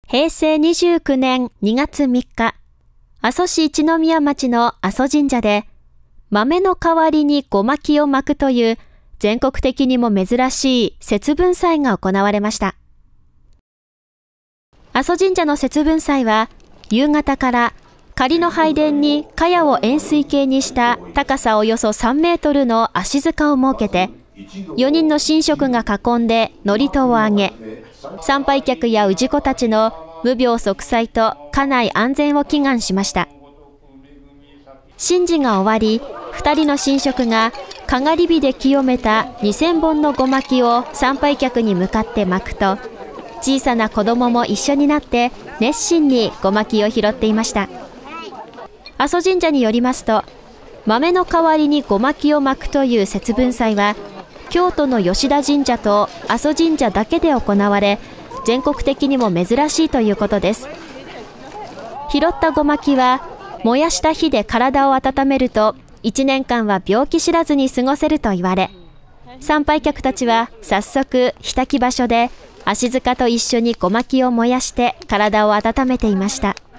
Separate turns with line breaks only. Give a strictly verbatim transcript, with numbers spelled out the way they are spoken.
へいせいにじゅうきゅうねんにがつみっか、阿蘇市一宮町の阿蘇神社で、豆の代わりにごまきを巻くという全国的にも珍しい節分祭が行われました。阿蘇神社の節分祭は、夕方から仮の拝殿に茅を円錐形にした高さおよそさんメートルの足塚を設けて、よにんの神職が囲んで祝詞をあげ、参拝客や氏子たちの無病息災と家内安全を祈願しました。神事が終わり、二人の神職がかがり火で清めたにせんぼんのごまきを参拝客に向かって巻くと、小さな子供も一緒になって熱心にごまきを拾っていました。阿蘇神社によりますと、豆の代わりにごまきを巻くという節分祭は、京都の吉田神社と阿蘇神社だけで行われ、全国的にも珍しいということです。拾ったごまきは、燃やした火で体を温めると、いちねんかんは病気知らずに過ごせると言われ、参拝客たちは早速、火焚き場所で足塚と一緒にごまきを燃やして体を温めていました。